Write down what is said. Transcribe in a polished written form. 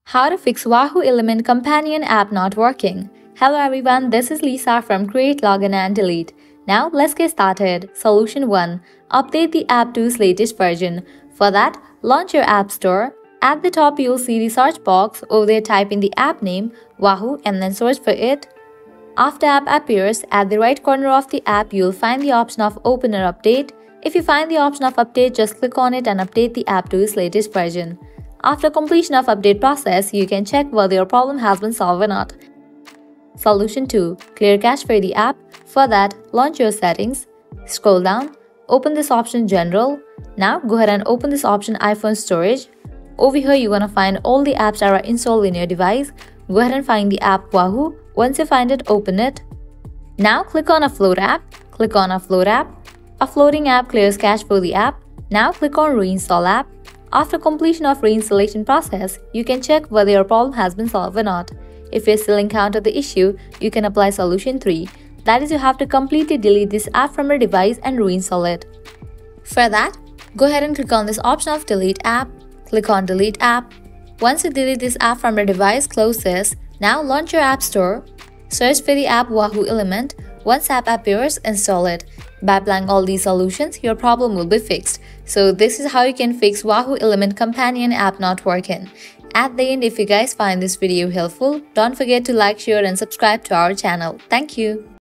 How to fix Wahoo ELEMNT Companion App not working. Hello everyone, this is Lisa from Create, Login and Delete. Now let's get started. Solution 1. Update the app to its latest version. For that, launch your App Store. At the top you'll see the search box. Over there type in the app name, Wahoo, and then search for it. After app appears, at the right corner of the app you'll find the option of Open or Update. If you find the option of Update, just click on it and update the app to its latest version. After completion of update process, you can check whether your problem has been solved or not. Solution 2. Clear cache for the app. For that, launch your settings. Scroll down. Open this option General. Now go ahead and open this option iPhone Storage. Over here you're gonna find all the apps that are installed in your device. Go ahead and find the app Wahoo. Once you find it, open it. Now click on Offload app. Click on Offload app. Offloading app clears cache for the app. Now click on Reinstall app. After completion of reinstallation process, you can check whether your problem has been solved or not. If you still encounter the issue, you can apply solution 3. That is, you have to completely delete this app from your device and reinstall it. For that, go ahead and click on this option of Delete app. Click on Delete app. Once you delete this app from your device, close this. Now launch your App Store. Search for the app Wahoo Element. Once app appears, install it. By applying all these solutions, your problem will be fixed. So this is how you can fix Wahoo ELEMNT Companion App not working. At the end, if you guys find this video helpful, don't forget to like, share and subscribe to our channel. Thank you.